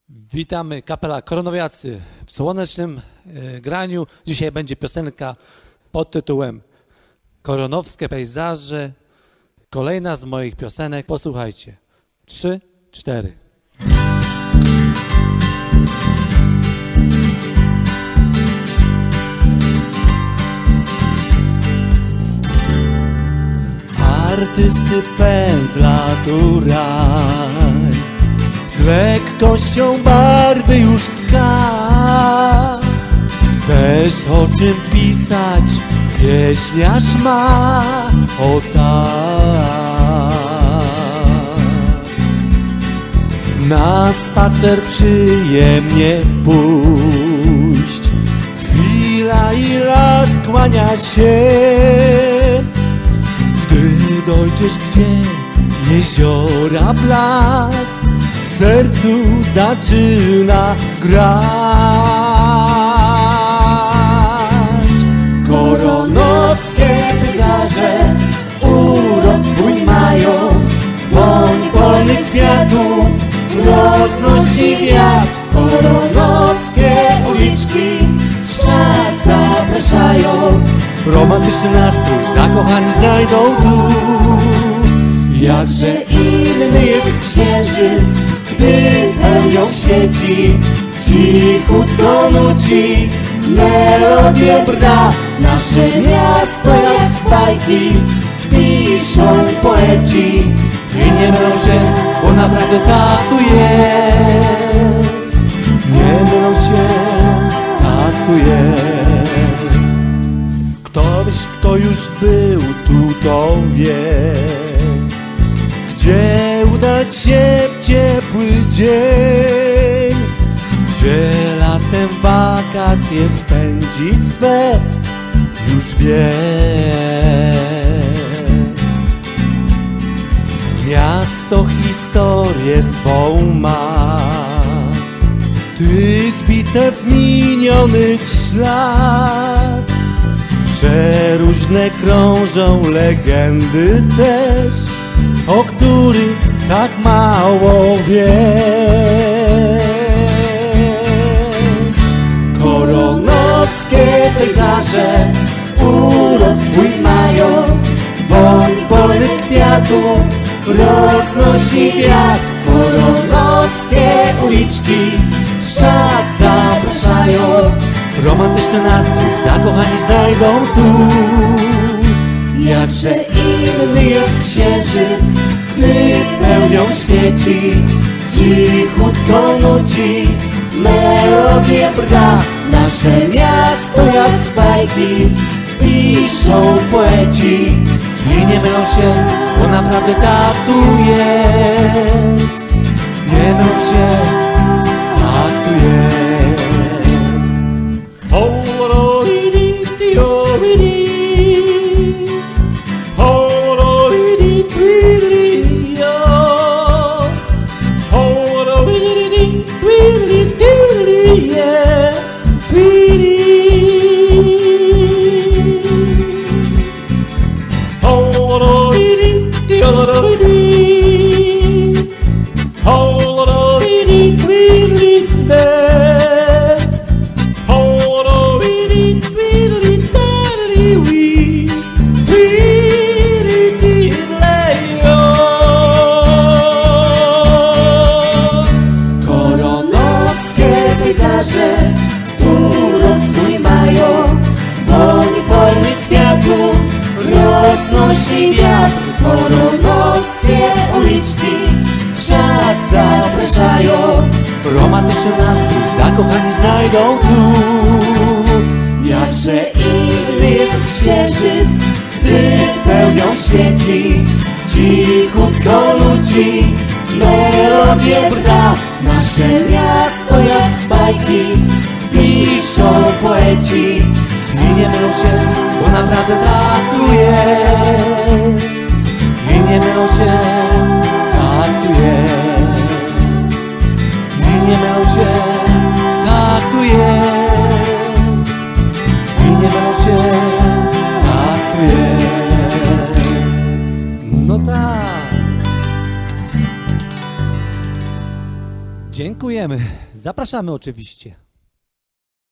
Witamy kapela Koronowiacy w słonecznym graniu. Dzisiaj będzie piosenka pod tytułem Koronowskie pejzaże. Kolejna z moich piosenek. Posłuchajcie. 3, 4. Artysty pędzla tu raj, z lekkością barwy już tka. Też o czym pisać pieśniarz ma, o tak. Na spacer przyjemnie pójść, chwila i las kłania się. Gdy dojdziesz gdzie jeziora blask, w sercu zaczyna grać. Koronowskie pejzaże urok swój mają, woń polnych kwiatów roznosi wiatr. Koronowskie uliczki w szat zapraszają, romantyczny nastrój zakochani znajdą tu. Jakże inny jest księżyc, gdy pełnią świeci, cichutko nuci, melodię brda. Nasze miasto jak z bajki piszą poeci. I nie mylą się, bo naprawdę tak tu jest. Nie mylą się, tak tu jest. Kto już był tu, to wie, gdzie udać się w ciepły dzień, gdzie latem wakacje spędzić swe, już wie. Miasto historię swą ma, tych bitew minionych ślad. Przeróżne krążą legendy też, o których tak mało wiesz. Koronowskie pejzaże urok swój mają, woń polnych kwiatów roznosi wiatr. Koronowskie uliczki w szat zapraszają, romantyczny nastrój zakochani znajdą tu. Jakże inny jest księżyc, gdy pełnią świeci, cichutko nuci, melodię brda. Nasze miasto jak z bajki piszą poeci. I nie mylą się, bo naprawdę tak tu jest. Nie mylą się, tak tu jest. Urok swój mają, woń polnych kwiatów roznosi wiatr. Koronowskie uliczki w szat zapraszają, romantyczny nastrój zakochani znajdą tu. Jakże inny jest księżyc, gdy pełnią świeci, cichutko nuci, melodię brda. Nasze miasto jak z bajki piszą poeci. I nie mylą się, bo naprawdę tak tu jest. I nie mylą się, tak tu jest. I nie mylą się, tak tu jest. I nie mylą się, tak tu jest. No tak. Dziękujemy. Zapraszamy oczywiście.